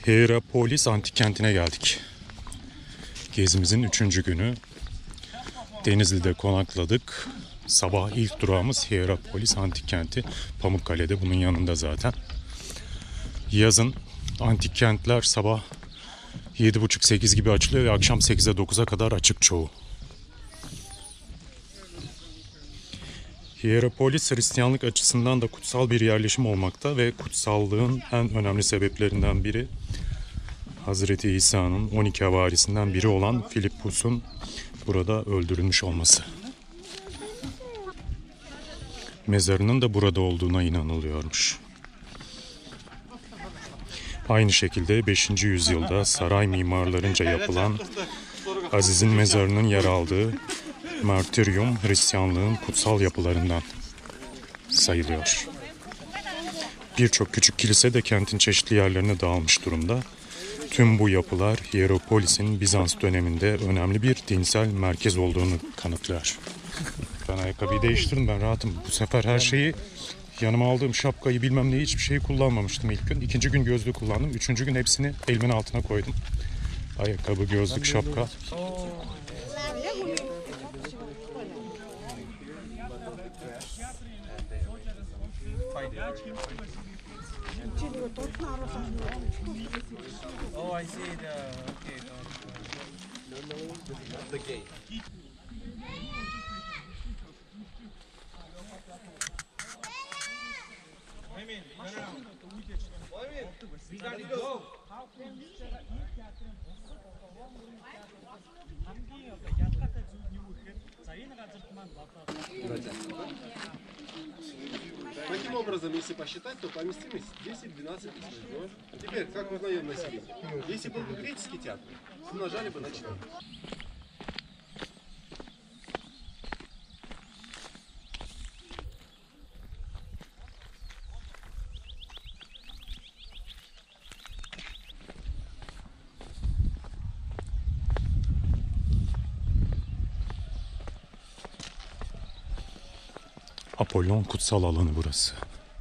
Hierapolis antik kentine geldik. Gezimizin 3. günü. Denizli'de konakladık. Sabah ilk durağımız Hierapolis antik kenti. Pamukkale'de, bunun yanında zaten. Yazın antik kentler sabah 7.30-8 gibi açılıyor ve akşam 8'e 9'a kadar açık çoğu. Hierapolis Hristiyanlık açısından da kutsal bir yerleşim olmakta ve kutsallığın en önemli sebeplerinden biri Hazreti İsa'nın 12 havarisinden biri olan Filippus'un burada öldürülmüş olması. Mezarının da burada olduğuna inanılıyormuş. Aynı şekilde 5. yüzyılda saray mimarlarınca yapılan Aziz'in mezarının yer aldığı Martyrium Hristiyanlığın kutsal yapılarından sayılıyor. Birçok küçük kilise de kentin çeşitli yerlerine dağılmış durumda. Tüm bu yapılar Hierapolis'in Bizans döneminde önemli bir dinsel merkez olduğunu kanıtlıyor. Ben ayakkabıyı değiştirdim, ben rahatım. Bu sefer her şeyi, yanıma aldığım şapkayı bilmem neyi, hiçbir şeyi kullanmamıştım ilk gün. 2. gün gözlüğü kullandım. 3. gün hepsini elimin altına koydum. Ayakkabı, gözlük, şapka. Oh, I see the okay. The gate. Таким образом, если посчитать, то поместимость 10-12 тысяч. Теперь, как мы узнаем население? Если был бы греческий театр, умножали бы на 4. Apollon kutsal alanı burası.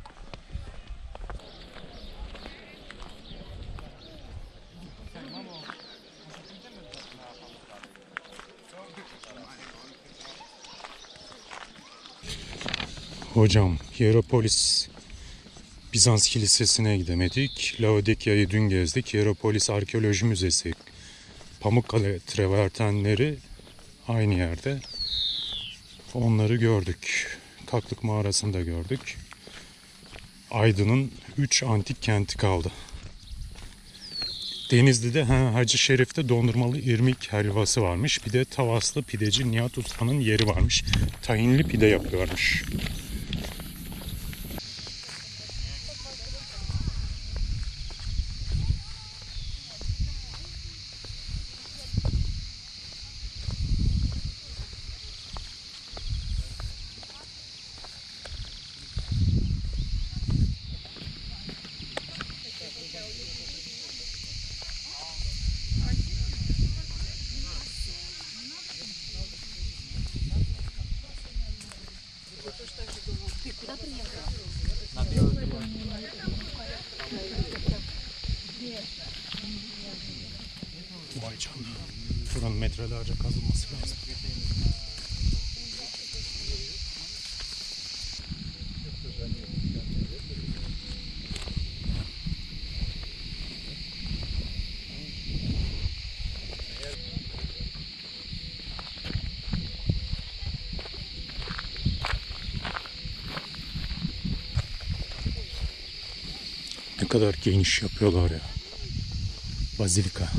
Hocam, Hierapolis Bizans Kilisesi'ne gidemedik. Laodikya'yı dün gezdik. Hierapolis Arkeoloji Müzesi, Pamukkale travertenleri aynı yerde. Onları gördük. Kaklık mağarasını da gördük. Aydın'ın 3 antik kenti kaldı. Denizli'de Hacı Şerif'te dondurmalı irmik helvası varmış. Bir de Tavaslı pideci Nihat Usta'nın yeri varmış. Tahinli pide yapıyormuş. Vay canına. Buranın metrelerce kazılması lazım. Ne kadar geniş yapıyorlar ya. Bazilika.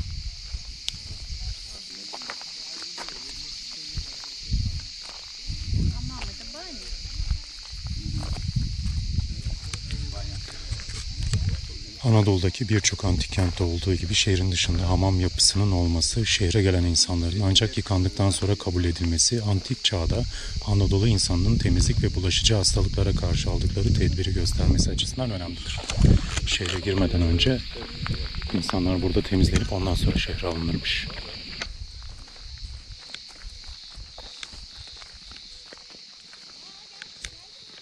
Anadolu'daki birçok antik kentte olduğu gibi şehrin dışında hamam yapısının olması, şehre gelen insanların ancak yıkandıktan sonra kabul edilmesi, antik çağda Anadolu insanının temizlik ve bulaşıcı hastalıklara karşı aldıkları tedbiri göstermesi açısından önemlidir. Şehre girmeden önce insanlar burada temizlenip ondan sonra şehre alınırmış.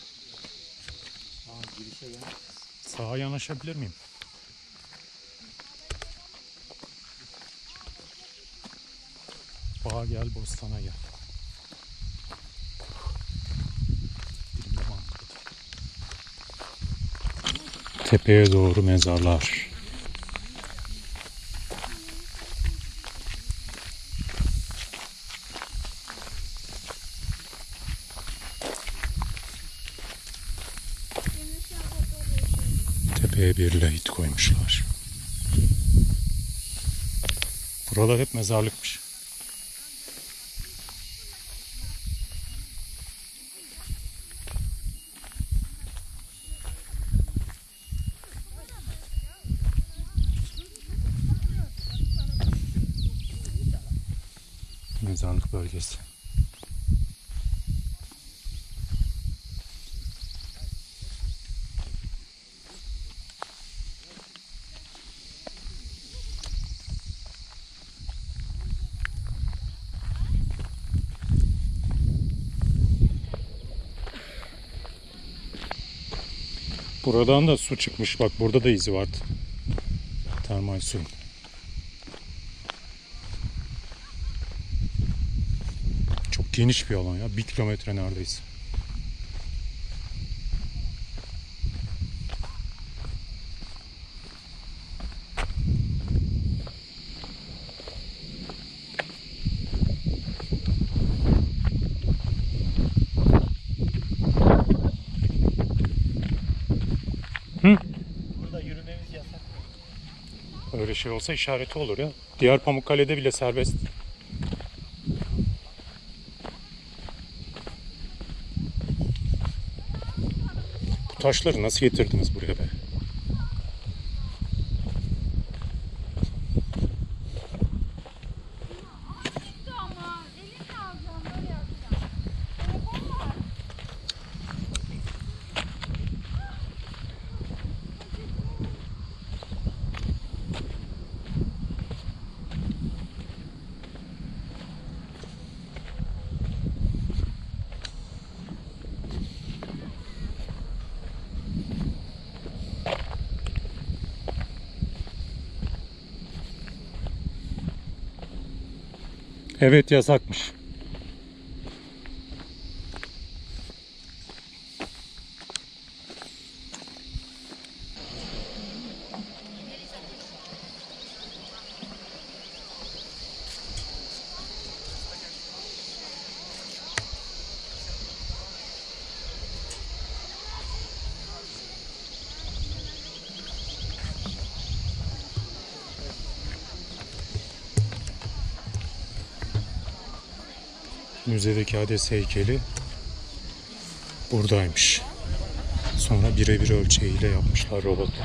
Sağa yanaşabilir miyim? Bağa gel, bostana gel. Dilimde mantıklı. Tepeye doğru mezarlar. Tepeye bir lahit koymuşlar. Buralar hep mezarlıkmış. Mezarlık bölgesi. Buradan da su çıkmış. Bak burada da izi vardı. Termal su. Çok geniş bir alan ya. 1 kilometre neredeyse. Burada yürümemiz yasak. Öyle şey olsa işareti olur ya. Diğer Pamukkale'de bile serbest. Bu taşları nasıl getirdiniz buraya be? Ama elimle alacağım, böyle yapacağım. Telefon var. Evet, yasakmış. Müzedeki Hades heykeli buradaymış. Sonra birebir ölçeğiyle yapmışlar robotu.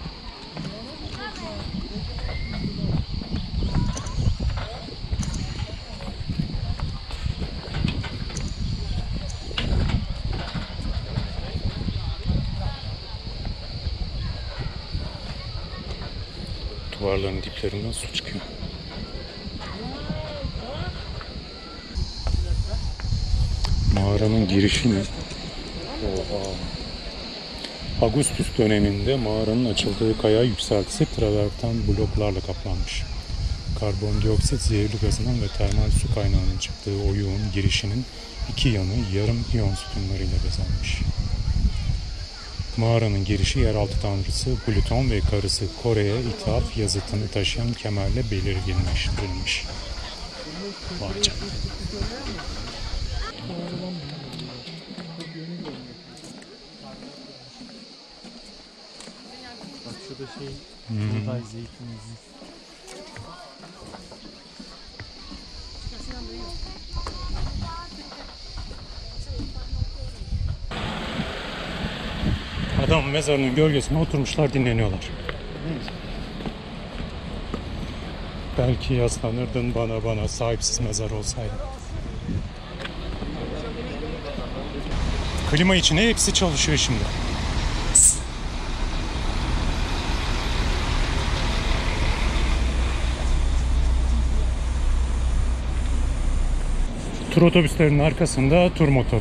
Duvarların diplerinden su çıkıyor. Mağaranın girişi mi? Oha. Augustus döneminde mağaranın açıldığı kaya yükseltisi traverten bloklarla kaplanmış. Karbondioksit zehirli gazının ve termal su kaynağının çıktığı oyuğun girişinin iki yanı yarım iyon sütunlarıyla bezenmiş. Mağaranın girişi yeraltı tanrısı Plüton ve karısı Kore'ye ithaf yazıtını taşıyan kemerle belirginleştirilmiş. Vay canına. Bak şurada şey, buğday, zeytin izi. Adam mezarının gölgesine oturmuşlar, dinleniyorlar. Belki yaslanırdın bana sahipsiz mezar olsaydı. Klima içine hepsi çalışıyor şimdi. Tur otobüslerinin arkasında tur motoru.